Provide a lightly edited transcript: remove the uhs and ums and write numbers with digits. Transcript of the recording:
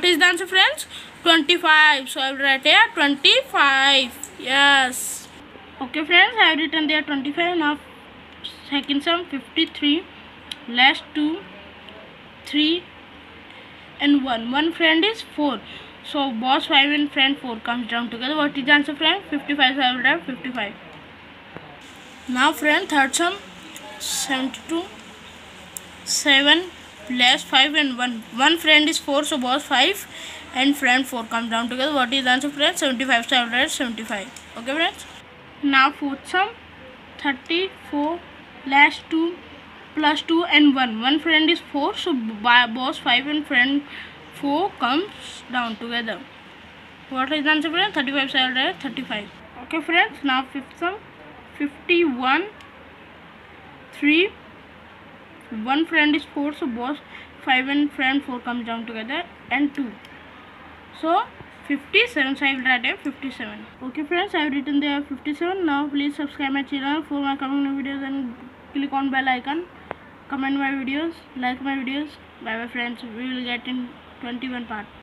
is the answer, friends? 25. So I will write here 25. Yes. Okay, friends, I have written there 25. Now second sum, 53 less 2, 3 and 1. One friend is 4. So boss 5 and friend 4 comes down together. What is the answer, friend? 55. So I will write 55. Now friend, third sum, 72 7 less 5 and 1. One friend is 4. So boss 5 and friend 4 comes down together. What is the answer, friend? 75. So I will write 75. Okay, friends. Now fourth sum, 34 less 2 plus 2 and 1. One friend is 4. So boss 5 and friend 4 comes down together. What is the answer, friend? 35. So I will write 35. Okay, friends. Now fifth sum, 51 3. One friend is 4. So boss 5 and friend 4 comes down together and 2. So 57. So I will write here 57. Okay, friends, I have written there 57. Now please subscribe my channel for my coming new videos and click on bell icon. Comment my videos, like my videos. Bye bye, friends. We will get in 21 part.